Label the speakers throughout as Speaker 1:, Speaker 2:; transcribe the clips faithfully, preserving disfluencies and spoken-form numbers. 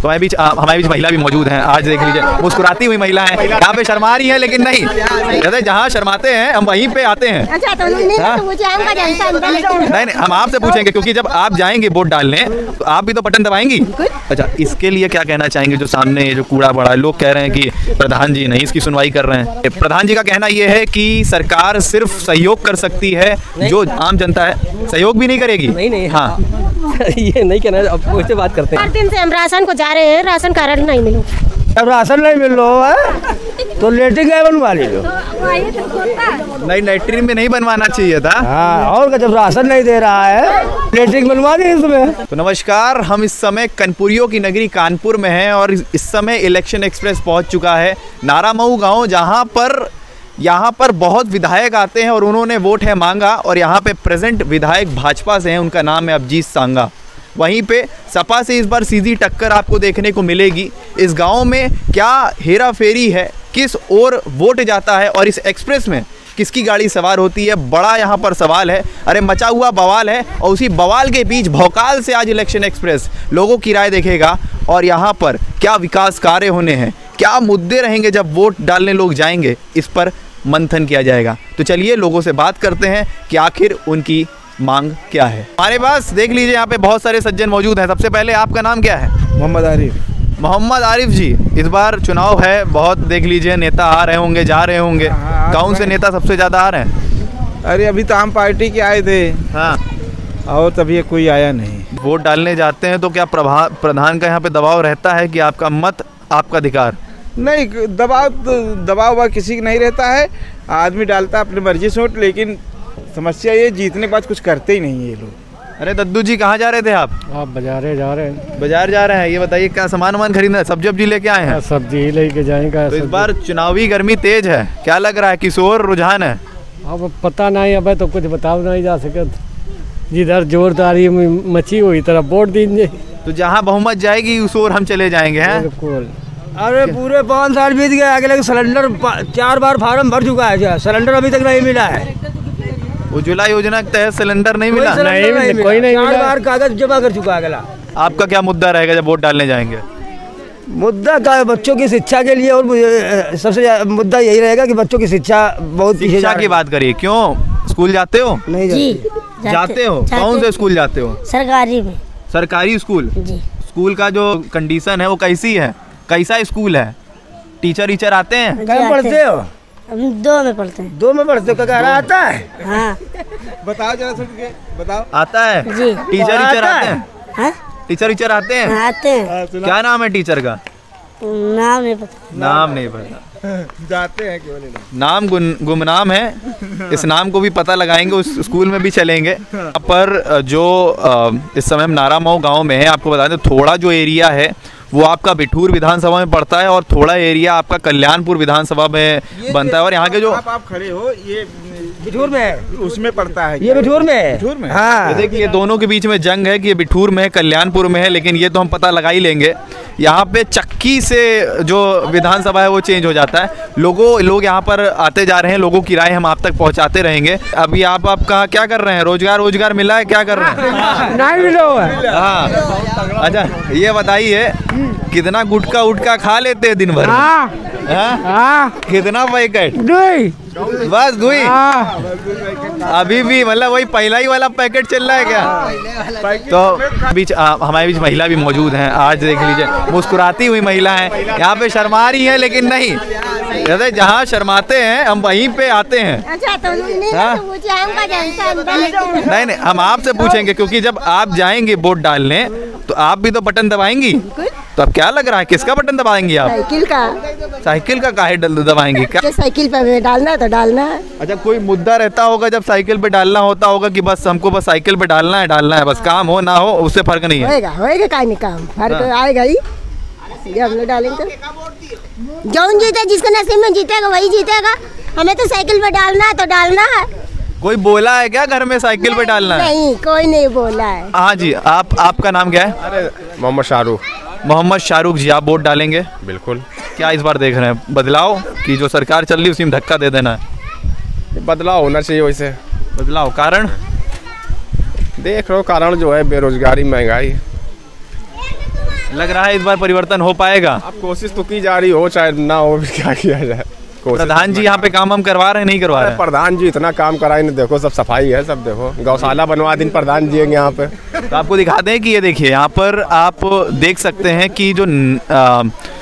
Speaker 1: तो हमारे बीच हमारे बीच महिला भी मौजूद हैं। आज देख लीजिए मुस्कुराती हुई महिला है, यहाँ पे शर्मा रही है लेकिन नहीं, जैसे जहाँ शर्माते हैं हम वहीं पे आते हैं।
Speaker 2: अच्छा तो नहीं, तो मुझे आऊंगा
Speaker 1: नहीं नहीं हम आपसे पूछेंगे क्योंकि जब आप जाएंगे वोट डालने तो आप भी तो बटन दबाएंगी। अच्छा, इसके लिए क्या कहना चाहेंगे? जो सामने जो कूड़ा पड़ा है, लोग कह रहे हैं कि प्रधान जी नहीं इसकी सुनवाई कर रहे हैं। प्रधान जी का कहना यह है कि सरकार सिर्फ सहयोग कर सकती है, जो आम जनता है सहयोग भी नहीं करेगी।
Speaker 3: नहीं नहीं
Speaker 1: हाँ
Speaker 3: ये नहीं कहना, अब उससे बात करते हैं।
Speaker 2: हर दिन से हम राशन को जा रहे हैं, राशन कार्ड नहीं मिला।
Speaker 4: अब राशन नहीं मिल रहा है तो लेटरिन है बनवा लीजिए।
Speaker 1: नहीं, लेटरिन में नहीं बनवाना चाहिए था।
Speaker 4: हाँ, और जब राशन नहीं दे रहा है लेटरिन बनवा दी इसमें।
Speaker 1: तो नमस्कार, हम इस समय कनपुरियों की नगरी कानपुर में हैं और इस समय इलेक्शन एक्सप्रेस पहुंच चुका है नारामऊ गांव, जहां पर यहाँ पर बहुत विधायक आते हैं और उन्होंने वोट है मांगा। और यहाँ पे प्रेजेंट विधायक भाजपा से हैं, उनका नाम है अभिजीत सांगा। वहीं पे सपा से इस बार सीधी टक्कर आपको देखने को मिलेगी। इस गांव में क्या हेरा फेरी है, किस ओर वोट जाता है और इस एक्सप्रेस में किसकी गाड़ी सवार होती है, बड़ा यहाँ पर सवाल है। अरे मचा हुआ बवाल है और उसी बवाल के बीच भौकाल से आज इलेक्शन एक्सप्रेस लोगों की राय देखेगा और यहाँ पर क्या विकास कार्य होने हैं, क्या मुद्दे रहेंगे जब वोट डालने लोग जाएंगे, इस पर मंथन किया जाएगा। तो चलिए लोगों से बात करते हैं कि आखिर उनकी मांग क्या है। हमारे पास देख लीजिए यहाँ पे बहुत सारे सज्जन मौजूद हैं। सबसे पहले आपका नाम क्या है?
Speaker 4: मोहम्मद आरिफ।
Speaker 1: मोहम्मद आरिफ जी, इस बार चुनाव है, बहुत देख लीजिए नेता आ रहे होंगे, जा रहे होंगे, कौन से नेता सबसे ज़्यादा आ रहे हैं?
Speaker 5: अरे अभी तो आम पार्टी के आए थे।
Speaker 1: हाँ,
Speaker 5: और तभी कोई आया नहीं।
Speaker 1: वोट डालने जाते हैं तो क्या प्रभा प्रधान का यहाँ पे दबाव रहता है कि आपका मत आपका अधिकार?
Speaker 5: नहीं, दबाव दबाव हुआ किसी का नहीं रहता है, आदमी डालता अपनी मर्जी से वोट। लेकिन समस्या ये जीतने के बाद कुछ करते ही नहीं ये लोग।
Speaker 1: अरे दद्दू जी, कहाँ जा रहे थे आप?
Speaker 3: आप बाजारे जा रहे हैं।
Speaker 1: बाजार जा रहे हैं, ये बताइए क्या सामान वामान खरीदना है? सब्जी वब्जी लेके आए हैं?
Speaker 3: सब्जी लेके जाएंगे।
Speaker 1: तो इस बार चुनावी गर्मी तेज है, क्या लग रहा है किशोर रुझान है?
Speaker 3: अब पता नहीं, अब तो कुछ बताओ नहीं जा सके। जिधर जोरदारी मची हुई तरफ वोट दीजिए।
Speaker 1: तो जहाँ बहुमत जाएगी उस ओर हम चले जाएंगे हैं।
Speaker 3: बिल्कुल।
Speaker 4: अरे पूरे पाँच साल बीत गए, अगले सिलेंडर चार बार फार्म भर चुका है, सिलेंडर अभी तक नहीं मिला है।
Speaker 1: उज्ज्वला योजना के तहत सिलेंडर नहीं मिला?
Speaker 4: नहीं, नहीं, कोई नहीं मिला। चार बार कागज जमा कर चुका है अगला।
Speaker 1: आपका क्या मुद्दा रहेगा जब वोट डालने जाएंगे?
Speaker 4: मुद्दा का बच्चों की शिक्षा के लिए, और सबसे मुद्दा यही रहेगा कि बच्चों की शिक्षा बहुत पीछे।
Speaker 1: शिक्षा की बात करिए, क्यों स्कूल जाते हो?
Speaker 4: नहीं
Speaker 2: जी
Speaker 4: जाते,
Speaker 1: जाते हो? कौन से स्कूल जाते हो?
Speaker 2: सरकारी में।
Speaker 1: सरकारी स्कूल?
Speaker 2: जी।
Speaker 1: स्कूल का जो कंडीशन है वो कैसी है, कैसा स्कूल है? टीचर वीचर आते हैं?
Speaker 4: कहाँ पढ़ते हो?
Speaker 2: हम दो में पढ़ते हैं।
Speaker 4: दो में पढ़ते हो? क्या आता है?
Speaker 2: हाँ
Speaker 5: बताओ जरा सुन के बताओ।
Speaker 1: आता है
Speaker 2: जी।
Speaker 1: टीचर वीचर आते हैं?
Speaker 2: हाँ?
Speaker 1: टीचर वीचर आते हैं?
Speaker 2: आते हैं।
Speaker 1: क्या नाम है टीचर का?
Speaker 2: नाम नहीं पता।
Speaker 1: नाम नहीं पता,
Speaker 5: जाते हैं क्यों नहीं?
Speaker 1: नाम गुमनाम है, इस नाम को भी पता लगाएंगे, उस स्कूल में भी चलेंगे। पर जो इस समय हम नारामऊ गांव में है, आपको बता दें थोड़ा जो एरिया है वो आपका बिठूर विधानसभा में पड़ता है और थोड़ा एरिया आपका कल्याणपुर विधानसभा में बनता है। और यहाँ के जो
Speaker 5: आप, आप खड़े हो, ये
Speaker 4: बिठूर में है,
Speaker 5: उसमें पड़ता है।
Speaker 4: ये बिठूर में है।
Speaker 5: बिठूर में?
Speaker 4: हाँ।
Speaker 1: देखिए दोनों के बीच में जंग है कि ये बिठूर में है कल्याणपुर में है, लेकिन ये तो हम पता लगा ही लेंगे। यहाँ पे चक्की से जो विधानसभा है वो चेंज हो जाता है। लोगों लोग यहाँ पर आते जा रहे हैं, लोगों की राय हम आप तक पहुँचाते रहेंगे। अभी आप आपका क्या कर रहे हैं? रोजगार रोजगार मिला है? क्या कर रहे हैं?
Speaker 4: नहीं मिला।
Speaker 1: हाँ, अच्छा ये बताइए कितना गुटखा उटका खा लेते हैं दिन भर?
Speaker 4: हाँ।
Speaker 1: हाँ?
Speaker 4: हाँ।
Speaker 1: कितना पैकेट?
Speaker 4: दुई।
Speaker 1: बस दुई?
Speaker 4: हाँ।
Speaker 1: अभी भी मतलब वही पहला ही वाला पैकेट चल रहा है क्या? तो बीच आ, हमारे बीच महिला भी मौजूद हैं। आज देख लीजिए मुस्कुराती हुई महिला है, यहाँ पे शर्मा रही है लेकिन नहीं, जैसे जहाँ शर्माते हैं हम वहीं पे आते हैं।
Speaker 2: अच्छा तो नहीं,
Speaker 1: हाँ?
Speaker 2: तो मुझे आऊंगा
Speaker 1: नहीं नहीं हम आपसे पूछेंगे क्योंकि जब आप जाएंगे वोट डालने तो आप भी तो बटन दबाएंगी। तो अब क्या लग रहा है किसका बटन दबाएंगी आप?
Speaker 2: साइकिल का।
Speaker 1: साइकिल का काहे दबाएंगी? क्या
Speaker 2: साइकिल पे डालना है तो डालना है।
Speaker 1: अच्छा, कोई मुद्दा रहता होगा जब साइकिल पे डालना होता होगा कि बस हमको बस साइकिल पे डालना है डालना है बस, काम हो ना हो उससे फर्क नहीं है?
Speaker 2: होएगा होएगा काहे नहीं काम, फर्क आएगा ही जब हम लोग डालेंगे तो। जौन जीते जिसके नसीब में जीतेगा वही जीतेगा। हमें तो साइकिल पे डालना है तो डालना है।
Speaker 1: कोई बोला है क्या घर में साइकिल पे डालना है?
Speaker 2: नहीं, कोई नहीं बोला है।
Speaker 1: हाँ जी, आप आपका नाम क्या है?
Speaker 5: अरे मोहम्मद शाहरुख।
Speaker 1: मोहम्मद शाहरुख जी, आप वोट डालेंगे?
Speaker 5: बिल्कुल।
Speaker 1: क्या इस बार देख रहे हैं बदलाव की जो सरकार चल रही है उसी में धक्का दे देना है?
Speaker 5: बदलाव होना चाहिए वैसे।
Speaker 1: बदलाव कारण
Speaker 5: देख रहे हो, कारण जो है बेरोजगारी, महंगाई।
Speaker 1: लग रहा है इस बार परिवर्तन हो पाएगा?
Speaker 6: अब कोशिश तो की जा रही हो, चाहे ना हो, क्या किया जाए।
Speaker 1: प्रधान जी यहाँ पे काम हम करवा रहे हैं, नहीं करवा रहे हैं?
Speaker 6: प्रधान जी इतना काम कराए नहीं, देखो सब सफाई है, सब देखो गौशाला बनवा दिन प्रधान जी यहाँ पे।
Speaker 1: तो आपको दिखाते हैं कि ये देखिए यहाँ पर आप देख सकते हैं कि जो आ,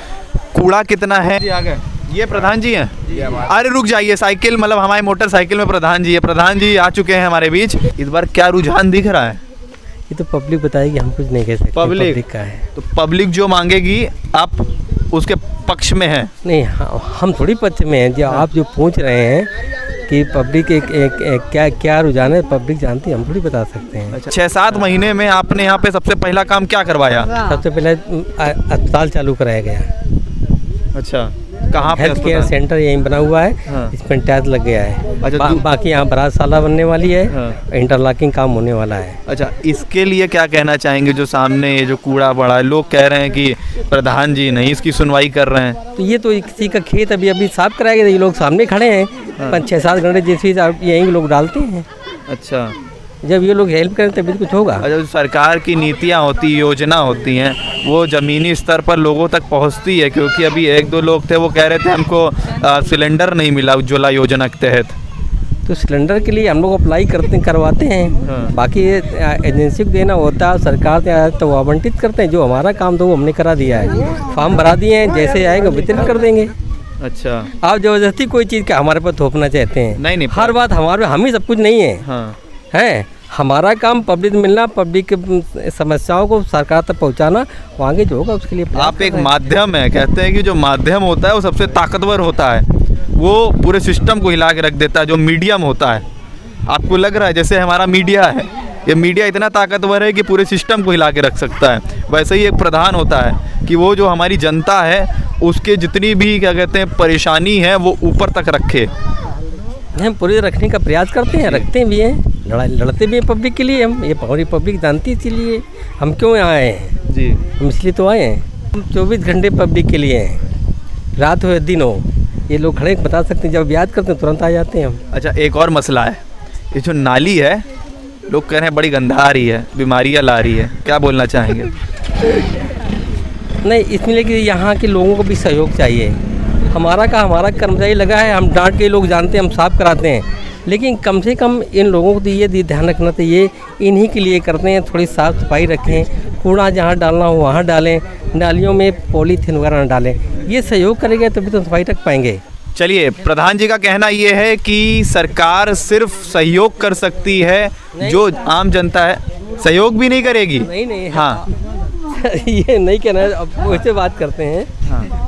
Speaker 1: कूड़ा कितना है। जी आ गए, ये प्रधान जी हैं। अरे रुक जाइए, साइकिल मतलब हमारे मोटरसाइकिल में प्रधान जी है। प्रधान जी आ चुके हैं हमारे बीच। इस बार क्या रुझान दिख रहा है?
Speaker 7: ये तो पब्लिक बताएगी, हम कुछ नहीं कह सकते।
Speaker 1: पब्लिक,
Speaker 7: पब्लिक का है
Speaker 1: तो पब्लिक जो मांगेगी आप उसके पक्ष में हैं?
Speaker 7: नहीं, हम थोड़ी पक्ष में हैं। जो आप जो पूछ रहे हैं कि पब्लिक एक, एक, एक क्या क्या रुझान है, पब्लिक जानती है, हम थोड़ी बता सकते हैं।
Speaker 1: अच्छा, छः सात महीने में आपने यहाँ पे सबसे पहला काम क्या करवाया?
Speaker 7: सबसे पहले अस्पताल चालू कराया गया।
Speaker 1: अच्छा, कहाँ पे?
Speaker 7: हेल्थ केयर सेंटर यहीं बना हुआ है। हाँ। इसमें टैक्स लग गया है। अच्छा, बा, बाकी यहाँ बरातशाला बनने वाली है। हाँ। इंटरलॉकिंग काम होने वाला है।
Speaker 1: अच्छा, इसके लिए क्या कहना चाहेंगे? जो सामने ये जो कूड़ा पड़ा है, लोग कह रहे हैं कि प्रधान जी नहीं इसकी सुनवाई कर रहे हैं।
Speaker 7: तो ये तो किसी का खेत अभी अभी साफ कराया गया, ये लोग सामने खड़े हैं। हाँ। पाँच छः सात घंटे जैसे यहीं लोग डालते हैं।
Speaker 1: अच्छा,
Speaker 7: जब ये लोग हेल्प करें तभी कुछ होगा।
Speaker 1: अच्छा, जो सरकार की नीतियाँ होती, योजना होती हैं, वो ज़मीनी स्तर पर लोगों तक पहुंचती है? क्योंकि अभी एक दो लोग थे वो कह रहे थे हमको आ, सिलेंडर नहीं मिला उज्ज्वला योजना के तहत।
Speaker 7: तो सिलेंडर के लिए हम लोग अप्लाई करते करवाते हैं। हाँ। बाकी एजेंसी को देना होता है, सरकार से तो वो आवंटित करते हैं। जो हमारा काम तो वो हमने करा दिया है, फॉर्म भरा दिए हैं, जैसे आएगा वितरित कर देंगे।
Speaker 1: अच्छा,
Speaker 7: आप जबरदस्ती कोई चीज़ का हमारे पर थोपना चाहते हैं?
Speaker 1: नहीं नहीं,
Speaker 7: हर बात हमारे हम ही सब कुछ नहीं है।
Speaker 1: हाँ।
Speaker 7: है हमारा काम पब्लिक मिलना, पब्लिक की समस्याओं को सरकार तक पहुंचाना, आगे जो होगा उसके लिए
Speaker 1: आप एक माध्यम है। कहते हैं कि जो माध्यम होता है वो सबसे ताकतवर होता है, वो पूरे सिस्टम को हिला के रख देता है। जो मीडियम होता है, आपको लग रहा है जैसे हमारा मीडिया है, ये मीडिया इतना ताकतवर है कि पूरे सिस्टम को हिला के रख सकता है। वैसे ही एक प्रधान होता है कि वो जो हमारी जनता है उसके जितनी भी क्या कहते हैं परेशानी है वो ऊपर तक रखे।
Speaker 7: हम पूरे रखने का प्रयास करते हैं, रखते भी हैं, लड़ाई लड़ते भी हैं पब्लिक के लिए। हम ये पूरी पब्लिक जानती है, इसीलिए हम क्यों आए हैं जी, हम इसलिए तो आए हैं। हम चौबीस घंटे पब्लिक के लिए हैं, रात हो या दिन हो, ये लोग खड़े बता सकते हैं। जब याद करते हैं तुरंत आ जाते हैं हम।
Speaker 1: अच्छा, एक और मसला है, ये जो नाली है लोग कह रहे हैं बड़ी गंदा आ रही है, बीमारियाँ ला रही है, क्या बोलना चाहेंगे?
Speaker 7: नहीं, इसमें लेकिन यहाँ के लोगों को भी सहयोग चाहिए। हमारा का हमारा कर्मचारी लगा है, हम डांट के लोग जानते हैं, हम साफ कराते हैं, लेकिन कम से कम इन लोगों को तो ये ध्यान रखना चाहिए, इन्हीं के लिए करते हैं। थोड़ी साफ़ सफाई रखें, कूड़ा जहाँ डालना हो वहाँ डालें, नालियों में पॉलीथीन वगैरह न डालें। ये सहयोग करेंगे तभी तो सफाई रख पाएंगे।
Speaker 1: चलिए, प्रधान जी का कहना ये है कि सरकार सिर्फ सहयोग कर सकती है, जो आम जनता है सहयोग भी नहीं करेगी।
Speaker 7: नहीं नहीं,
Speaker 1: हाँ
Speaker 7: ये नहीं कहना है, अब वैसे बात करते हैं। हाँ।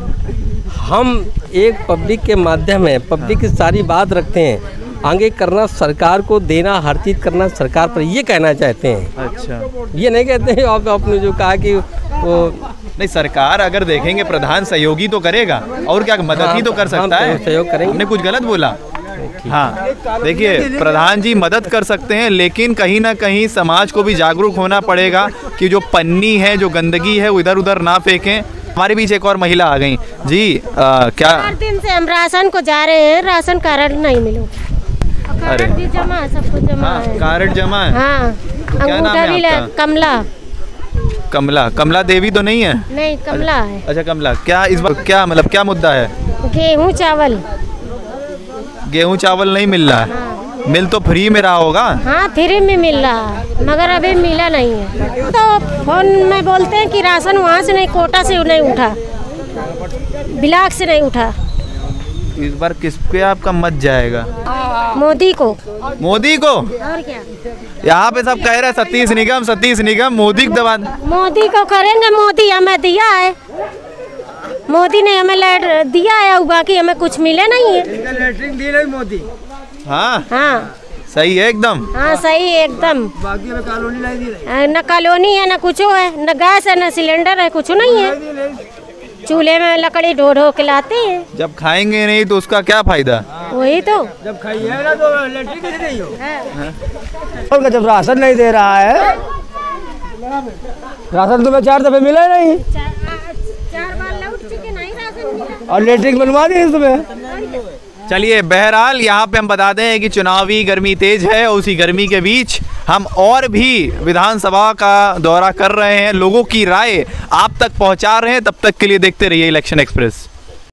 Speaker 7: हम एक पब्लिक के माध्यम है, पब्लिक की सारी बात रखते हैं, आगे करना सरकार को देना, हर चीज़ करना सरकार पर, ये कहना चाहते हैं। अच्छा, ये नहीं कहते हैं आप आपने जो कहा कि वो
Speaker 1: नहीं, सरकार अगर देखेंगे प्रधान सहयोगी तो करेगा, और क्या मदद हाँ, ही तो कर सकता है,
Speaker 7: सहयोग करेंगे।
Speaker 1: हमने कुछ गलत बोला? हाँ, देखिए प्रधान जी मदद कर सकते हैं, लेकिन कहीं ना कहीं समाज को भी जागरूक होना पड़ेगा कि जो पन्नी है, जो गंदगी है वो इधर उधर ना फेंकें। हमारे बीच एक और महिला आ गई जी। आ, क्या
Speaker 2: चार दिन से हम राशन को जा रहे हैं, राशन कार्ड नहीं मिला। कार्ड भी जमा है, सब कुछ जमा
Speaker 1: हाँ,
Speaker 2: है।
Speaker 1: कार्ड जमा है।
Speaker 2: हाँ,
Speaker 1: तो क्या नाम है आपका?
Speaker 2: कमला।
Speaker 1: कमला कमला देवी तो नहीं है?
Speaker 2: नहीं, कमला है।
Speaker 1: अच्छा, कमला, क्या इस बार क्या मतलब क्या मुद्दा है?
Speaker 2: गेहूँ चावल
Speaker 1: गेहूँ चावल नहीं मिल रहा है। हाँ। मिल तो फ्री में रहा होगा?
Speaker 2: हाँ, फ्री में मिल रहा है, मगर अभी मिला नहीं है। तो फोन में बोलते हैं कि राशन वहाँ से नहीं, कोटा से नहीं उठा, ब्लॉक से नहीं उठा।
Speaker 1: इस बार किस पे आपका मत जाएगा?
Speaker 2: मोदी को।
Speaker 1: मोदी को?
Speaker 2: और क्या?
Speaker 1: यहाँ पे सब कह रहे हैं सतीश निगम सतीश निगम, मोदी को दबा।
Speaker 2: मोदी को करेंगे, मोदी हमें दिया है, मोदी ने हमें लाइट दिया है, बाकी हमें कुछ मिले नहीं है।
Speaker 4: लैट्रिन दी नहीं मोदी।
Speaker 1: हाँ
Speaker 2: हाँ,
Speaker 1: सही है एकदम।
Speaker 2: हाँ सही है एकदम।
Speaker 4: बाकी में कॉलोनी नहीं दी रही।
Speaker 2: न कॉलोनी है, न कुछ है, न गैस है, न सिलेंडर है, कुछ नहीं है। चूल्हे में लकड़ी ढो ढो के लाते हैं।
Speaker 1: जब खाएंगे नहीं तो उसका क्या फायदा?
Speaker 2: वही तो,
Speaker 4: जब खाइए ना तो लैट्रिन कैसे नहीं हो। और जब राशन नहीं दे रहा है, राशन तुम्हें चार दफे मिला नहीं,
Speaker 2: चार बार लौट चुके, नहीं राशन मिला।
Speaker 4: और लैट्रिन बनवा दी तुम्हें।
Speaker 1: चलिए, बहरहाल यहाँ पे हम बता दें कि चुनावी गर्मी तेज है और उसी गर्मी के बीच हम और भी विधानसभा का दौरा कर रहे हैं, लोगों की राय आप तक पहुँचा रहे हैं। तब तक के लिए देखते रहिए इलेक्शन एक्सप्रेस।